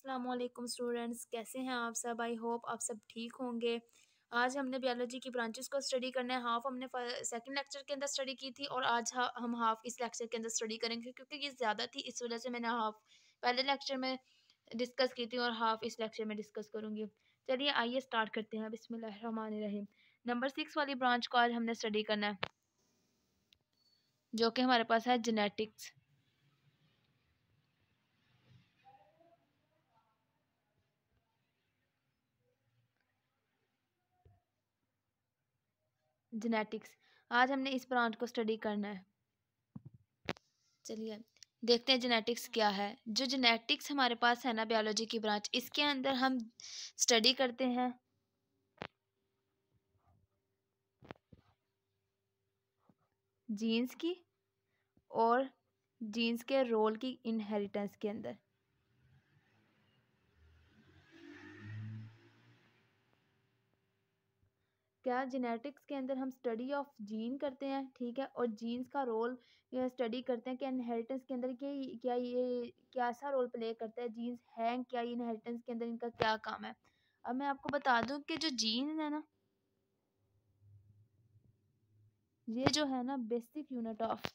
अस्सलाम वालेकुम स्टूडेंट्स, कैसे हैं आप सब। आई होप आप सब ठीक होंगे। आज हमने बायोलॉजी की ब्रांचेस को स्टडी करना है। हाफ हमने सेकंड लेक्चर के अंदर स्टडी की थी और आज हम हाफ इस लेक्चर के अंदर स्टडी करेंगे क्योंकि ये ज़्यादा थी, इस वजह से मैंने हाफ पहले लेक्चर में डिस्कस की थी और हाफ इस लेक्चर में डिस्कस करूँगी। चलिए आइए स्टार्ट करते हैं। बिस्मिल्लाहिर्रहमानिर्रहीम। नंबर 6 वाली ब्रांच को आज हमने स्टडी करना है, जो कि हमारे पास है जेनेटिक्स। जेनेटिक्स आज हमने इस ब्रांच को स्टडी करना है। चलिए देखते हैं जेनेटिक्स क्या है। जो जेनेटिक्स हमारे पास है ना, बायोलॉजी की ब्रांच, इसके अंदर हम स्टडी करते हैं जीन्स की और जीन्स के रोल की इनहेरिटेंस के अंदर। क्या जेनेटिक्स के अंदर हम स्टडी ऑफ जीन करते हैं, ठीक है, और जीन्स का रोल स्टडी करते हैं कि इनहेरिटेंस के अंदर ये क्या सा रोल प्ले करता है, जीन्स हैं क्या, इनहेरिटेंस के अंदर इनका क्या काम है। अब मैं आपको बता दूं कि जो जीन है ना, ये जो है ना बेसिक यूनिट ऑफ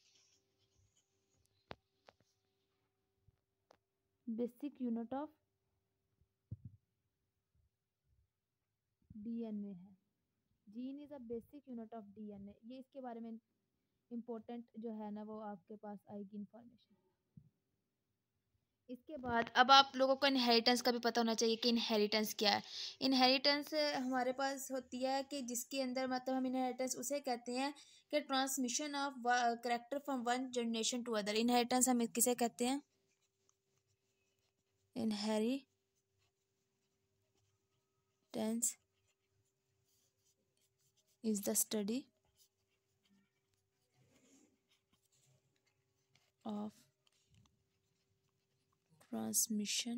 डीएनए है। Gene is a basic unit of DNA. ये इसके बारे में इम्पोर्टेंट जो है ना वो आपके पास आएगी इंफॉर्मेशन। इसके बाद अब आप लोगों को इनहेरिटेंस का भी पता होना चाहिए कि इनहेरिटेंस क्या है। इनहेरिटेंस हमारे पास होती है कि जिसके अंदर मतलब हम इनहेरिटेंस उसे कहते हैं कि transmission of character from one generation to other. Inheritance हम किसे कहते हैं? Inheritance is the study of transmission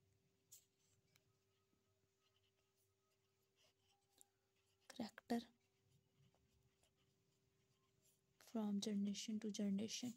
character from generation to generation.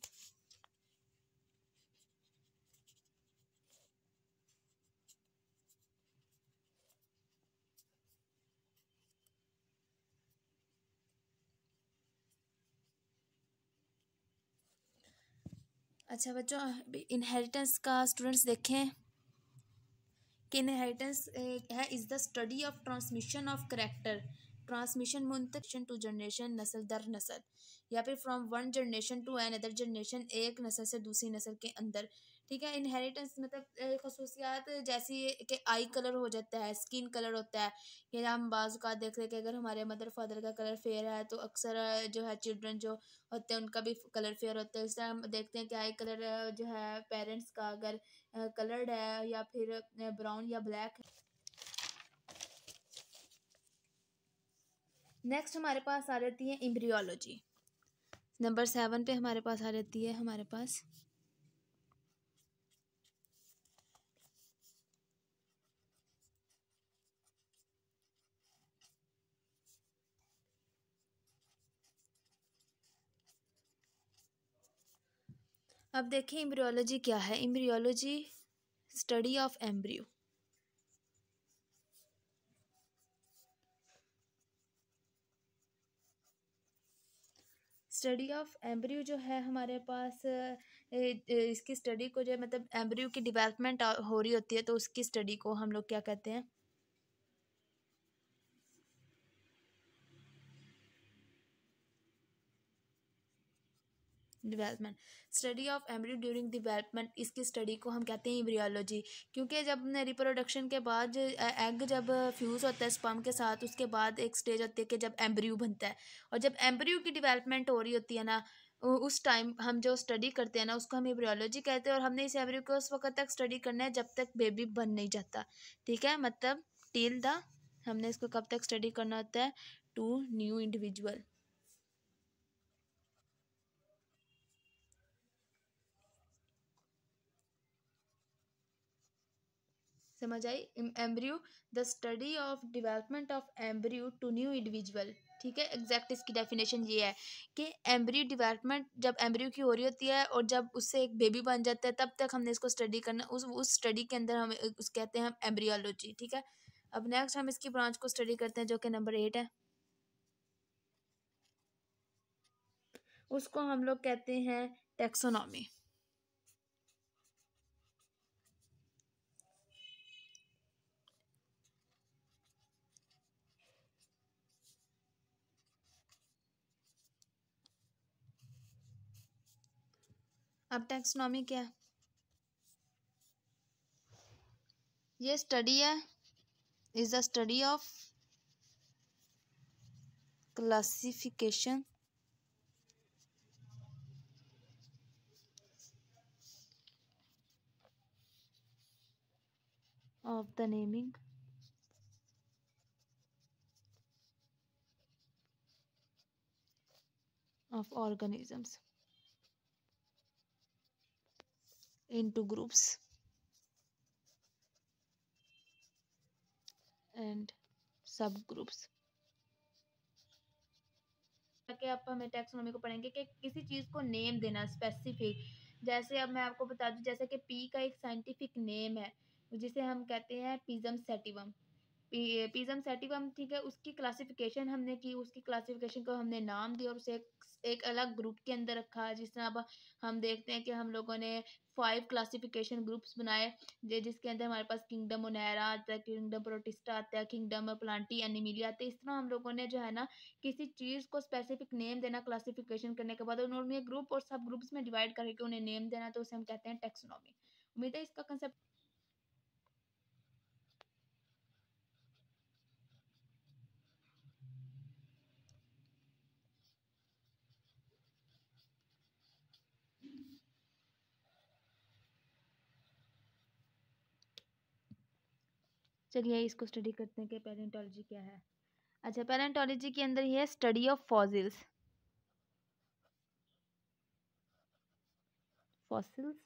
अच्छा बच्चों, इनहेरिटेंस का स्टूडेंट्स देखें कि इनहेरिटेंस है is the study of transmission of character. Transmission मुंतकिल टू जनरेशन, नस्ल दर नस्ल, या फिर from one generation to another generation, एक नस्ल से दूसरी नस्ल के अंदर। ठीक है, इनहेरिटेंस मतलब खसूसियात जैसी कि आई कलर हो जाता है, स्किन कलर होता है। कि हम बाज़ का देख रहे कि अगर हमारे मदर फादर का कलर फेयर है तो अक्सर जो है चिल्ड्रन जो होते हैं उनका भी कलर फेयर होता है। इस तरह हम देखते हैं कि आई कलर जो है पेरेंट्स का अगर कलर्ड है या फिर ब्राउन या ब्लैक। नेक्स्ट हमारे पास आ जाती है एम्ब्रियोलॉजी। नंबर 7 पे हमारे पास आ जाती है हमारे पास अब देखिए एम्ब्रियोलॉजी क्या है। Embryology study of embryo. Study of embryo जो है हमारे पास इसकी स्टडी को जो मतलब एम्ब्रियो की डेवलपमेंट हो रही होती है तो उसकी स्टडी को हम लोग क्या कहते हैं? Development. Study of embryo during development, इसकी स्टडी को हम कहते हैं एम्ब्रियोलॉजी। क्योंकि जब रिप्रोडक्शन के बाद एग जब फ्यूज़ होता है स्पर्म के साथ, उसके बाद एक स्टेज होती है कि जब एम्ब्रियो बनता है। और जब एम्ब्रियो की डेवलपमेंट हो रही होती है ना, उस टाइम हम जो स्टडी करते हैं ना उसको हम एम्ब्रियोलॉजी कहते हैं। और हमने इस एम्ब्रियो को उस वक्त तक स्टडी करना है जब तक बेबी बन नहीं जाता। ठीक है, मतलब टिल द, हमने इसको कब तक स्टडी करना होता है? To new individual. समझ आई? Embryo, the study of development of embryo to new individual. ठीक है। एग्जैक्ट इसकी डेफिनेशन ये है कि एम्ब्रियो डेवलपमेंट जब एम्ब्रियो की हो रही होती है और जब उससे एक बेबी बन जाता है तब तक हमने इसको स्टडी करना, उस स्टडी के अंदर हम उस कहते हैं हम एम्ब्रियोलॉजी। ठीक है। अब नेक्स्ट हम इसकी ब्रांच को स्टडी करते हैं जो कि नंबर 8 है। उसको हम लोग कहते हैं टैक्सोनॉमी। अब टैक्सोनॉमी क्या है? ये स्टडी है, is the study of classification of the naming of organisms into groups and subgroups। कि आप हमें टैक्सोनॉमी को पढ़ेंगे कि किसी चीज़ को नेम देना स्पेसिफिक। जैसे अब मैं आपको बता दूं, जैसे कि पी का एक साइंटिफिक नेम है जिसे हम कहते हैं पिजम सेटिवम। पिजम सेटिवम, ठीक है। उसकी क्लासिफिकेशन हमने की, उसकी क्लासिफिकेशन को हमने नाम दिया और उसे एक अलग ग्रुप के अंदर रखा। जिस तरह अब हम देखते हैं कि हम लोगों ने 5 क्लासिफिकेशन ग्रुप्स बनाए, जिसके अंदर हमारे पास किंगडम ओनेरा आता है, किंगडम प्रोटिस्टा आता है, किंगडम प्लांटी एनिमिलिया आता है। इस तरह हम लोगों ने जो है ना किसी चीज़ को स्पेसिफिक नेम देना, क्लासिफिकेशन करने के बाद उन्होंने ग्रुप और सब ग्रुप्स में डिवाइड करके उन्हें नेम देना, तो उसे हम कहते हैं टैक्सोनॉमी। उम्मीद है इसका कंसेप्ट। चलिए इसको स्टडी करते हैं कि पैलेंटोलॉजी क्या है। अच्छा, पैलेंटोलॉजी के अंदर ये है स्टडी ऑफ फॉसिल्स। फॉसिल्स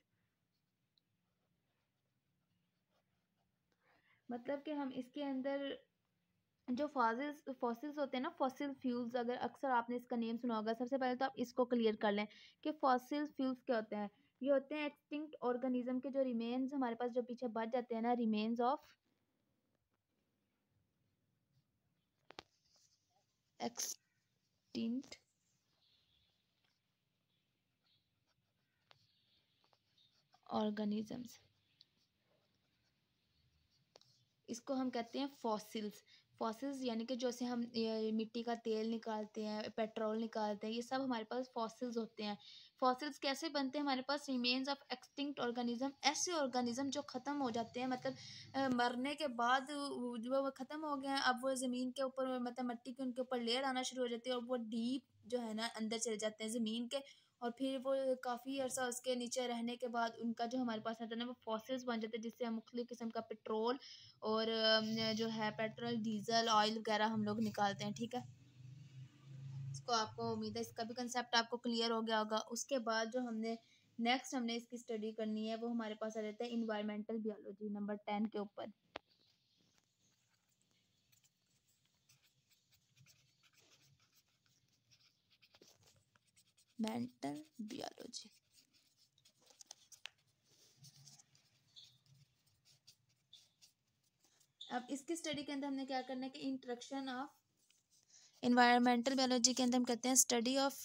मतलब कि हम इसके अंदर जो फॉसिल्स फॉसिल्स होते हैं ना, फॉसिल फ्यूल्स, अगर अक्सर आपने इसका नेम सुना होगा। सबसे पहले तो आप इसको क्लियर कर लें कि फॉसिल फ्यूल्स क्या होते हैं। ये होते हैं एक्सटिंक्ट ऑर्गेनिज्म के जो रिमेन्स हमारे पास जो पीछे बच जाते हैं ना, रिमेन्स ऑफ एक्सटिंक्ट ऑर्गेनिजम्स, इसको हम कहते हैं फॉसिल्स। फॉसिल्स यानी कि जैसे हम मिट्टी का तेल निकालते हैं, पेट्रोल निकालते हैं, ये सब हमारे पास फॉसिल्स होते हैं। फॉसिल्स कैसे बनते हैं? हमारे पास रिमेन्स ऑफ एक्सटिंक्ट ऑर्गेनिज्म, ऐसे ऑर्गेनिज्म जो ख़त्म हो जाते हैं, मतलब मरने के बाद जो वो ख़त्म हो गए हैं, अब वो ज़मीन के ऊपर, मतलब मिट्टी के उनके ऊपर लेयर आना शुरू हो जाती है और वो डीप जो है ना अंदर चले जाते हैं ज़मीन के। और फिर वो काफ़ी अर्सा उसके नीचे रहने के बाद उनका जो हमारे पास आता है ना, वो फॉसिल्स बन जाते हैं, जिससे हम मुख्तलिफ़ किस्म का पेट्रोल और जो है पेट्रोल, डीजल, ऑयल वगैरह हम लोग निकालते हैं। ठीक है। इसको आपको उम्मीद है इसका भी कंसेप्ट आपको क्लियर हो गया होगा। उसके बाद जो हमने नेक्स्ट हमने इसकी स्टडी करनी है वो हमारे पास आ जाता है इन्वायरमेंटल बियोलॉजी नंबर 10 के ऊपर। Mental biology. अब इसकी स्टडी के अंदर हमने क्या करना है कि इंट्रोडक्शन ऑफ इन्वायरमेंटल बियोलॉजी के अंदर हम कहते हैं study of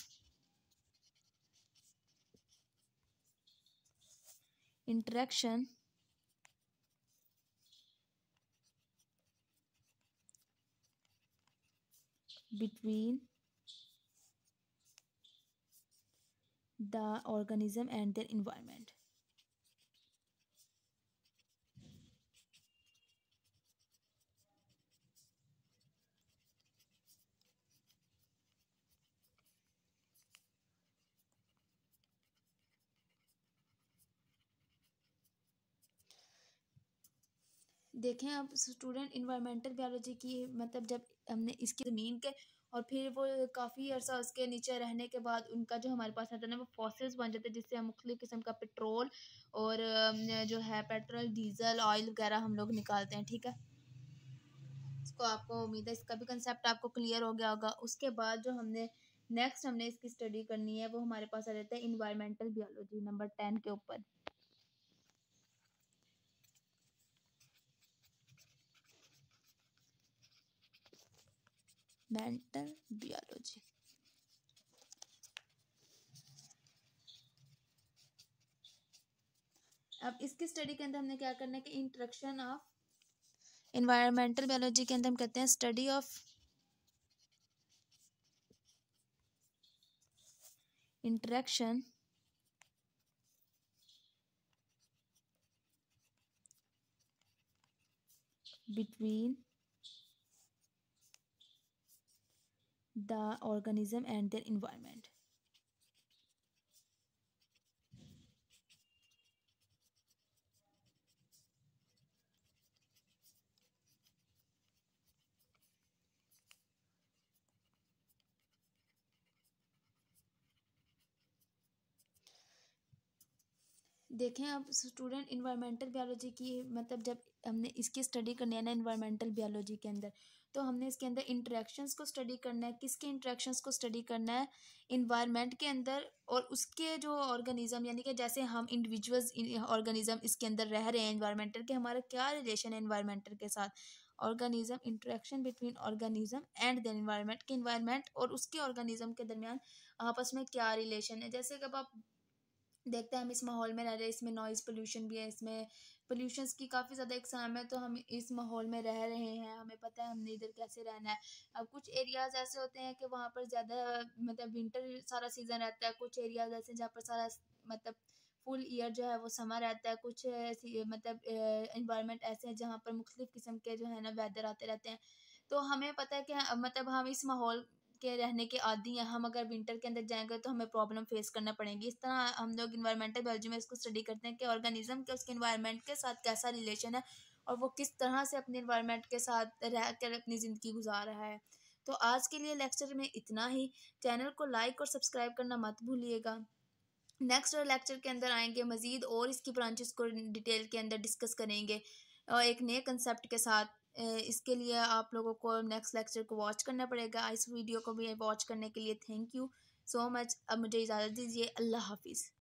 interaction between the organism and their environment। देखें अब स्टूडेंट, इन्वायरमेंटल बायोलॉजी की मतलब जब हमने इसकी ज़मीन के और फिर वो काफ़ी अर्सा उसके नीचे रहने के बाद उनका जो हमारे पास आता है ना, वो फॉसिल्स बन जाते हैं, जिससे हम मुख्तलिफ़ किस्म का पेट्रोल और जो है पेट्रोल, डीजल, ऑयल वगैरह हम लोग निकालते हैं। ठीक है। इसको आपको उम्मीद है इसका भी कंसेप्ट आपको क्लियर हो गया होगा। उसके बाद जो हमने नेक्स्ट हमने इसकी स्टडी करनी है वो हमारे पास आ जाता है इन्वायरमेंटल बियोलॉजी नंबर 10 के ऊपर। Mental biology. अब इसकी स्टडी के अंदर हमने क्या करना है कि इंट्रोडक्शन ऑफ इन्वायरमेंटल बायोलॉजी के अंदर हम कहते हैं study of interaction between the organism and their environment. देखें अब स्टूडेंट इन्वायरमेंटल बायोलॉजी की मतलब जब हमने इसकी स्टडी करनी है ना इन्वायरमेंटल बायोलॉजी के अंदर, तो हमने इसके अंदर इंटरेक्शंस को स्टडी करना है। किसके इंटरेक्शंस को स्टडी करना है? इन्वायरमेंट के अंदर और उसके जो ऑर्गेनिज्म, यानी कि जैसे हम इंडिविजुअल्स ऑर्गेनिज्म इसके अंदर रह रहे हैं इन्वायरमेंटल के, हमारा क्या रिलेशन है इन्वायरमेंटल के साथ। Organism interaction between organism and the environment, के इन्वायरमेंट और उसके ऑर्गेनिज्म के दरमियान आपस में क्या रिलेशन है। जैसे कब आप देखते हैं हम इस माहौल में रह रहे हैं, इसमें नॉइज़ पोल्यूशन भी है, इसमें पोल्यूशंस की काफ़ी ज़्यादा इकसाम है, तो हम इस माहौल में रह रहे हैं, हमें पता है हमने इधर कैसे रहना है। अब कुछ एरियाज़ ऐसे होते हैं कि वहाँ पर ज़्यादा मतलब विंटर सारा सीज़न रहता है, कुछ एरियाज़ ऐसे जहाँ पर सारा मतलब फुल ईयर जो है वो समर रहता है, कुछ ऐसी मतलब इन्वायरमेंट ऐसे हैं जहाँ पर मुख्तलिफ़ किस्म के जो है ना वेदर आते रहते हैं। तो हमें पता है कि मतलब हम इस माहौल के रहने के आदी हैं, हम अगर विंटर के अंदर जाएँगे तो हमें प्रॉब्लम फेस करना पड़ेगी। इस तरह हम लोग एनवायरमेंटल बायोलॉजी में इसको स्टडी करते हैं कि ऑर्गेनिज़्म का उसके एनवायरनमेंट के साथ कैसा रिलेशन है और वो किस तरह से अपने एनवायरनमेंट के साथ रह कर अपनी ज़िंदगी गुजार रहा है। तो आज के लिए लेक्चर में इतना ही। चैनल को लाइक और सब्सक्राइब करना मत भूलिएगा। नेक्स्ट लेक्चर के अंदर आएंगे मज़ीद और इसकी ब्रांचेस को डिटेल के अंदर डिस्कस करेंगे और एक नए कंसेप्ट के साथ। इसके लिए आप लोगों को नेक्स्ट लेक्चर को वॉच करना पड़ेगा। इस वीडियो को भी वॉच करने के लिए थैंक यू सो मच। अब मुझे इजाज़त दीजिए। अल्लाह हाफिज़।